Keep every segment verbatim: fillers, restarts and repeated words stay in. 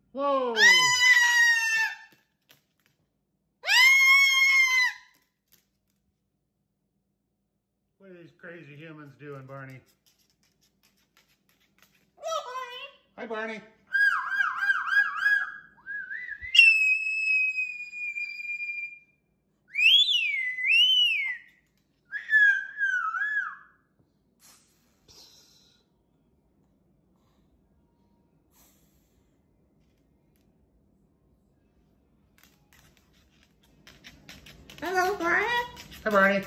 Whoa! What are these crazy humans doing, Barney? Hi, Barney. Hello, Barney. Hi, Barney.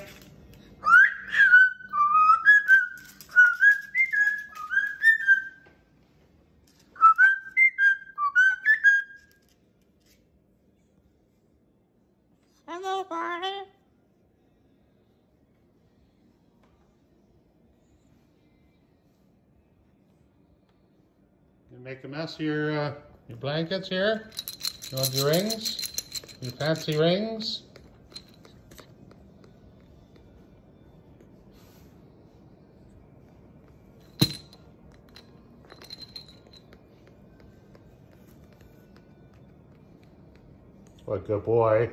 Hello, Barney. You make a mess of your uh, your blankets here. You want your rings? Your fancy rings? What a good boy.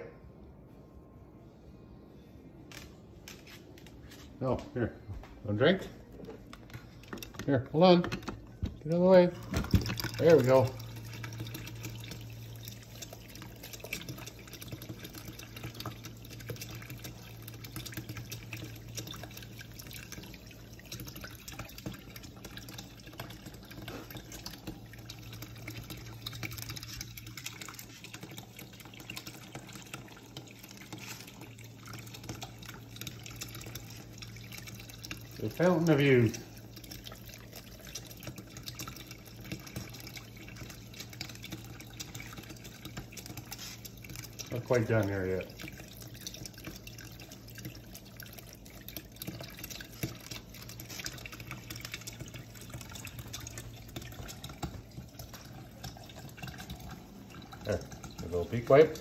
No, here. Want a drink? Here, hold on. Get out of the way. There we go. The fountain of youth. Not quite done here yet. There, a little peak wipe.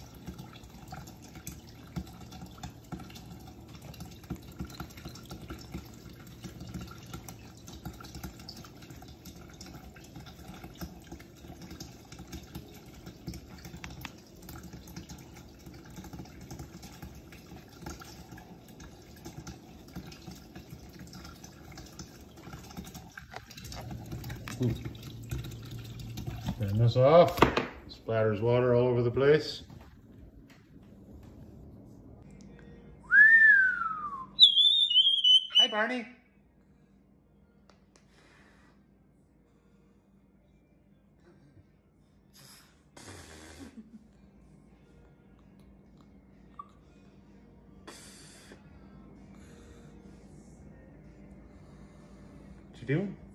Turn this off. Splatters water all over the place. Hi, Barney. What you doing?